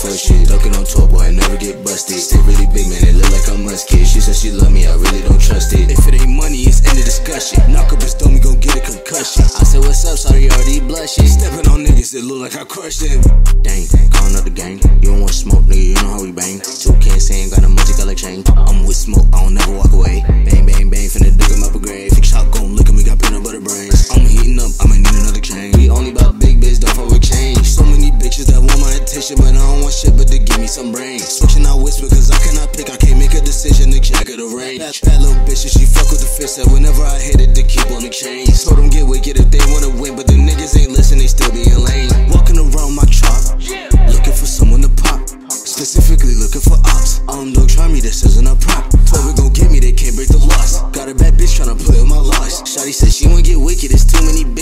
fuck shit. Ducking on tour, boy, I never get busted. Stay really big, man, it look like I'm musky. She said she love me, I really don't trust it. If it ain't money, it's end of discussion. Knock up his dummy, gon' get a concussion. I said, what's up, sorry, already blushing. Stepping on niggas that look like I crushed them. Dang, calling up the gang. You don't want smoke, nigga, you know how we bang. 2 cans saying got a multi-color chain. I'm with smoke, I don't never walk away. Bang, bang, bang, finna dig him up a grave. Fix shot gon' lick him, we got peanut butter brains. I'm heating up, I'ma need another chain. We only bout big bitch, don't fuck with change. So many bitches that want my attention, but I don't want shit but to give me some brains. Switching out whisper, cause I cannot pick, I can't make a decision, the jack of the range. That little bitch, she fuck with the fist, that whenever I hit it, they keep on the chains. Told them get wicked if they wanna win, but the niggas ain't listen, they still being lame. Walking around my trap, looking for someone to pop. Specifically looking for ops. Don't try me, this isn't a prop. 12 gon' get me, they can't break the loss. Got a bad bitch tryna play with my loss. Shawty said she won't get wicked, it's too many